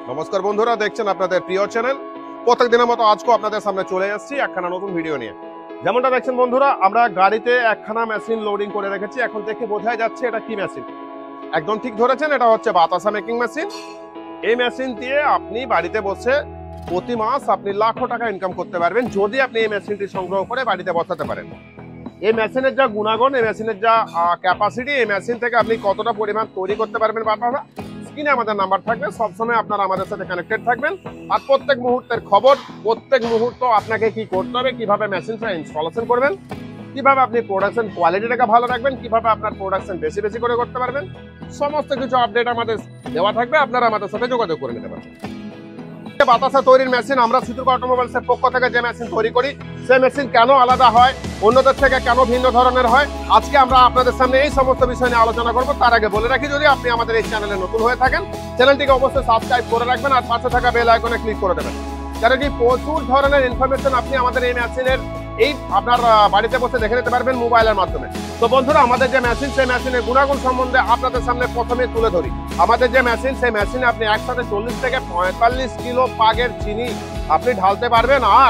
নমস্কার বন্ধুরা, দেখছেন আপনাদের প্রিয় চ্যানেল প্রত্যেক দিনের মতো আজকেও আপনাদের সামনে চলে আসছি একখানা নতুন ভিডিও নিয়ে। যেমনটা দেখছেন বন্ধুরা, আমরা গাড়িতে একখানা মেশিন লোডিং করে রেখেছি। এখন দেখে বোঝাই যাচ্ছে এটা কি মেশিন। একদম ঠিক ধরেছেন, এটা হচ্ছে বাতাসা মেকিং মেশিন। এই মেশিন দিয়ে আপনি বাড়িতে বসে প্রতি মাস আপনি লাখো টাকা ইনকাম করতে পারবেন যদি আপনি এই মেশিনটি সংগ্রহ করে বাড়িতে বসাতে পারেন। এই মেশিনের যা গুণাগুণ, এই মেশিনের যা ক্যাপাসিটি, এই মেশিন থেকে আপনি কতটা পরিমাণ তৈরি করতে পারবেন বাতাসা, স্ক্রিনে আমাদের নাম্বার থাকবে, সবসময় আপনারা আমাদের সাথে কানেক্টেড থাকবেন। আর প্রত্যেক মুহূর্তের খবর, প্রত্যেক মুহূর্ত আপনাকে কি করতে হবে, কিভাবে মেশিনটা ইনস্টলেশন করবেন, কিভাবে আপনি প্রোডাকশন কোয়ালিটিটাকে ভালো রাখবেন, কিভাবে আপনার প্রোডাকশন বেশি বেশি করে করতে পারবেন, সমস্ত কিছু আপডেট আমাদের দেওয়া থাকবে। আপনারা আমাদের সাথে যোগাযোগ করে নিতে পারবেন। বাতাসা তৈরির মেশিন আমরা সিদ্রুক অটোমোবাইলসের পক্ষ থেকে যে মেশিন তৈরি করি, সেই মেশিন কেন আলাদা হয়, অন্যদের থেকে কেন ভিন্ন ধরনের হয়, আজকে আমরা আপনাদের সামনে এই সমস্ত বিষয় নিয়ে আলোচনা করব। তার আগে বলে রাখি, যদি আপনি আমাদের এই চ্যানেলে নতুন হয়ে থাকেন, চ্যানেলটিকে অবশ্যই সাবস্ক্রাইব করে রাখবেন আর পাশে থাকা বেল আইকনে ক্লিক করে দেবেন। কারণ কি প্রচুর ধরনের ইনফরমেশন আপনি আমাদের এই মেশিনের এই আপনার বাড়িতে বসে দেখে নিতে পারবেন মোবাইলের মাধ্যমে। তো বন্ধুরা, আমাদের যে মেশিন, সেই মেশিনের গুণাগুণ সম্বন্ধে আপনাদের সামনে প্রথমে তুলে ধরি। আমাদের যে মেশিন, সেই মেশিনে আপনি একসাথে 40 থেকে 45 কিলো পাগের চিনি আপনি ঢালতে পারবেন। আর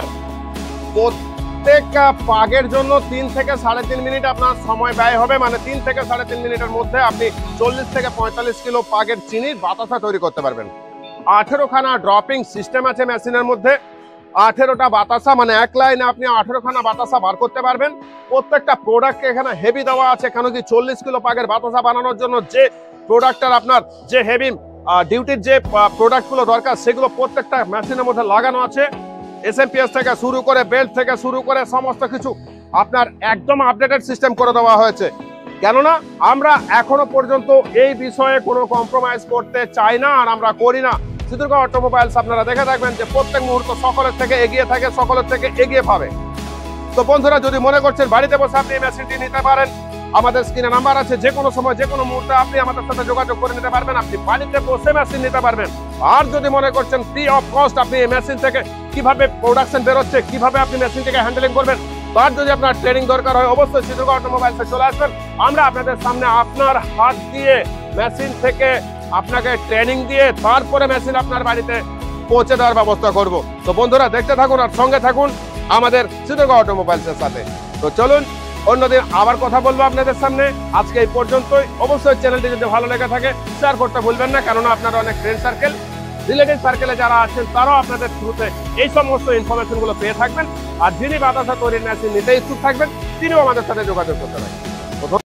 প্রত্যেক পাগের জন্য 3 থেকে 3.5 মিনিট আপনার সময় ব্যয় হবে। মানে 3 থেকে 3.5 মিনিটের মধ্যে আপনি 40 থেকে 45 কিলো পাগের চিনির বাতাসা তৈরি করতে পারবেন। 18খানা ড্রপিং সিস্টেম আছে মেশিনের মধ্যে। 18টা বাতাসা, মানে এক লাইনে আপনি 18খানা বাতাসা বার করতে পারবেন। প্রত্যেকটা প্রোডাক্ট এখানে হেভি দেওয়া আছে, কেন কি 40 কিলো পাগের বাতাসা বানানোর জন্য যে প্রোডাক্টটার আপনার যে হেভি ডিউটির যে প্রোডাক্টগুলো দরকার, সেগুলো প্রত্যেকটা মেশিনের মধ্যে লাগানো আছে। এসএমপিএস থেকে শুরু করে, বেল্ট থেকে শুরু করে সমস্ত কিছু আপনার একদম আপডেটেড সিস্টেম করে দেওয়া হয়েছে। কেননা আমরা এখনো পর্যন্ত এই বিষয়ে কোনো কম্প্রোমাইজ করতে চাই না, আর আমরা করি না। সিদ্রুক অটোমোবাইলস আপনারা দেখে থাকবেন যে প্রত্যেক মুহূর্ত সকলের থেকে এগিয়ে থাকে, সকলের থেকে এগিয়ে পাবে। তো বন্ধুরা, যদি মনে করছেন বাড়িতে বসে আপনি এই মেশিনটি নিতে পারেন, আমাদের স্ক্রিনে নাম্বার আছে, যে কোনো সময় যে কোনো মুহূর্তে আপনি আমাদের সাথে যোগাযোগ করে নিতে পারবেন। আপনি বাড়িতে বসে মেশিন নিতে পারবেন। আর যদি মনে করছেন ফ্রি অফ কস্ট আপনি এই মেশিন থেকে কিভাবে প্রোডাকশন বেরোচ্ছে, কিভাবে আপনি মেশিনটিকে হ্যান্ডেলিং করবেন, তার যদি আপনার ট্রেনিং দরকার হয়, অবশ্যই সিদ্রুক অটোমোবাইলসে চলে আসবেন। আমরা আপনাদের সামনে আপনার হাত দিয়ে মেশিন থেকে আপনাকে ট্রেনিং দিয়ে তারপরে মেশিন আপনার বাড়িতে পৌঁছে দেওয়ার ব্যবস্থা করব। তো বন্ধুরা, দেখতে থাকুন আর সঙ্গে থাকুন আমাদের সিদ্রুক অটোমোবাইলসের সাথে। তো চলুন, অন্যদিন আবার কথা বলবো আপনাদের সামনে। আজকে এই পর্যন্তই। অবশ্যই চ্যানেলটি যদি ভালো লেগে থাকে শেয়ার করতে ভুলবেন না, কেননা আপনারা অনেক ফ্রেন্ড সার্কেল, রিলেটিভ সার্কেলে যারা আছেন তারাও আপনাদের থ্রুতে এই সমস্ত ইনফরমেশনগুলো পেয়ে থাকবেন। আর যিনি বাতাসা তৈরির মেশিন নিতে ইচ্ছুক থাকবেন, তিনিও আমাদের সাথে যোগাযোগ করতে পারেন।